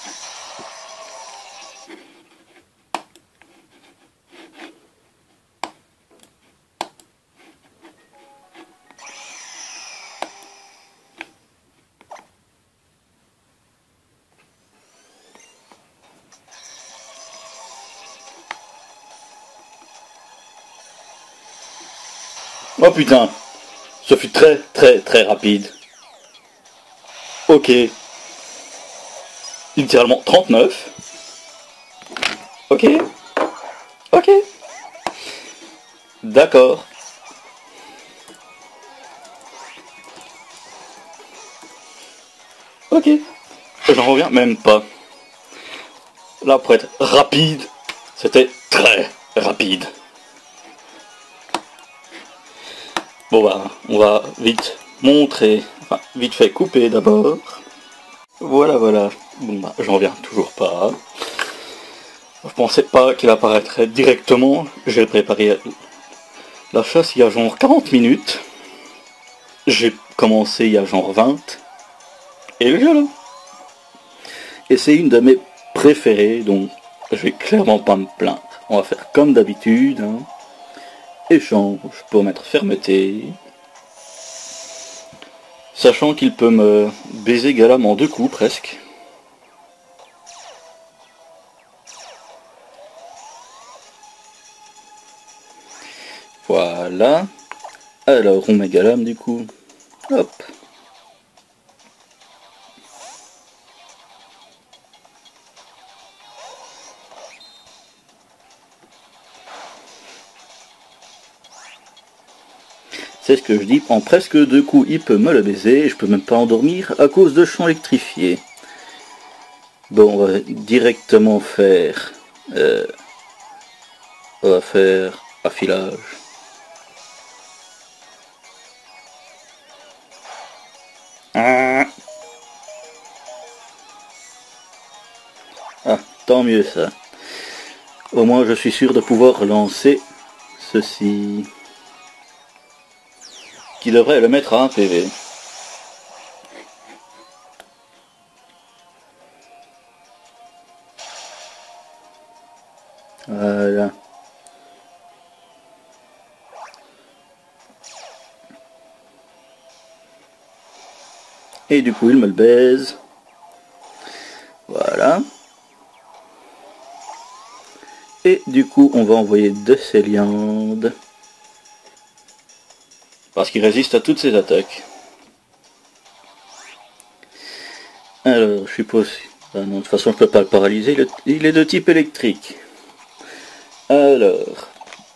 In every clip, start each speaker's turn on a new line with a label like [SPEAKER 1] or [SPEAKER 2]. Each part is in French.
[SPEAKER 1] Oh putain, ce fut très très très rapide. Ok. Littéralement 39. Ok. Ok. D'accord. Ok. J'en reviens même pas. Là, pour être rapide, c'était très rapide. Bon bah, on va vite montrer, enfin, vite fait couper d'abord. Voilà, voilà. Bon bah, j'en reviens toujours pas. Je pensais pas qu'il apparaîtrait directement. J'ai préparé la chasse il y a genre 40 minutes. J'ai commencé il y a genre 20. Et voilà. Et c'est une de mes préférées, donc je vais clairement pas me plaindre. On va faire comme d'habitude. Hein. Échange pour mettre fermeté. Sachant qu'il peut me baiser Galam en 2 coups presque. Voilà. Alors on met Galam du coup. Hop. C'est ce que je dis, en presque 2 coups il peut me le baiser, et je peux même pas endormir à cause de champs électrifiés. Bon, on va directement faire... on va faire affilage. Ah, tant mieux ça. Au moins je suis sûr de pouvoir lancer ceci. Qui devrait le mettre à 1 PV. Voilà. Et du coup il me le baise. Voilà. Et du coup on va envoyer de ces liandes. Parce qu'il résiste à toutes ces attaques. Alors je suppose... Ah non, de toute façon je peux pas le paralyser, il est de type électrique. Alors...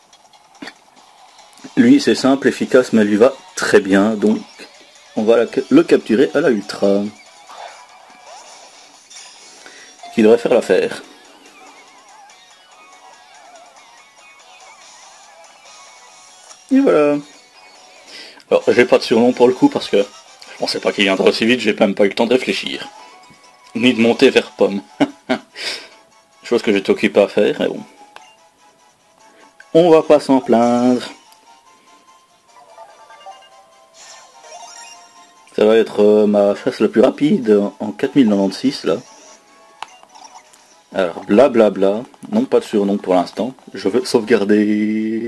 [SPEAKER 1] Lui c'est simple, efficace, mais elle lui va très bien, donc on va le capturer à la ultra. Qui devrait faire l'affaire. Et voilà. Alors j'ai pas de surnom pour le coup parce que je pensais pas qu'il viendrait aussi vite, j'ai même pas eu le temps de réfléchir. Ni de monter vers Pomme. Chose que je t'occupe à faire, mais bon. On va pas s'en plaindre. Ça va être ma chasse la plus rapide en 4096 là. Alors blablabla, non pas de surnom pour l'instant, je veux sauvegarder.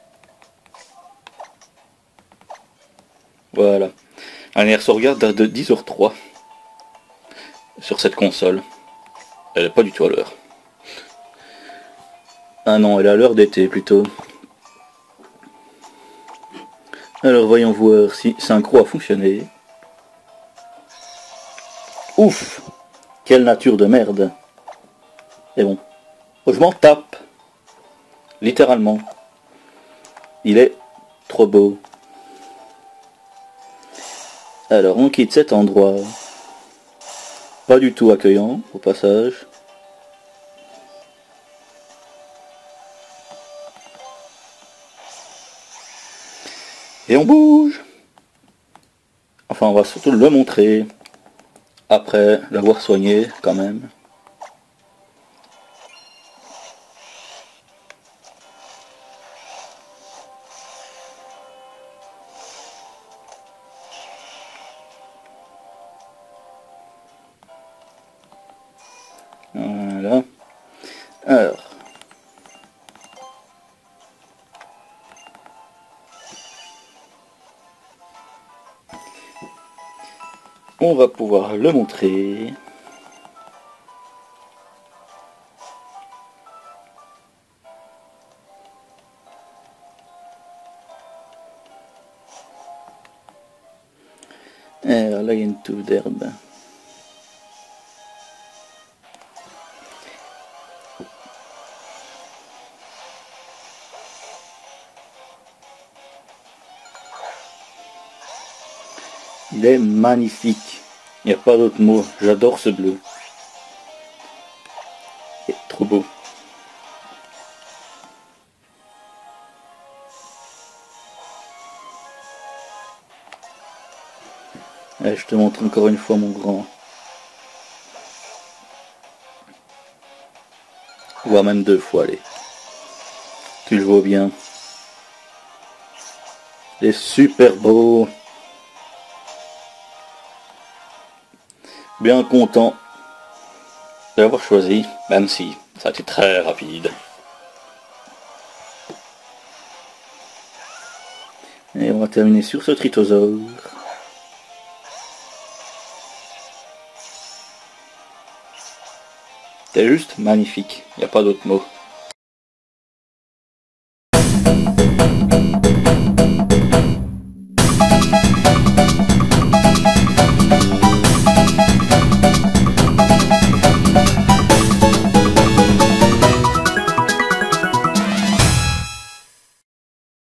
[SPEAKER 1] Voilà. La dernière sauvegarde date de 10h03 sur cette console. Elle est pas du tout à l'heure. Ah non, elle est à l'heure d'été plutôt. Alors voyons voir si synchro a fonctionné. Ouf! Quelle nature de merde! Et bon, je m'en tape. Littéralement. Il est trop beau. Alors on quitte cet endroit. Pas du tout accueillant, au passage. Et on bouge! Enfin, on va surtout le montrer. Après l'avoir soigné, quand même. Voilà. Alors. On va pouvoir le montrer. Alors là, il y a une touffe d'herbe. Il est magnifique. Il n'y a pas d'autre mot. J'adore ce bleu. Il est trop beau. Allez, je te montre encore une fois mon grand. Voire même 2 fois, allez. Tu le vois bien. Il est super beau. Bien content de l'avoir choisi, même si ça a été très rapide. Et on va terminer sur ce trittosaure. C'est juste magnifique, il n'y a pas d'autre mot.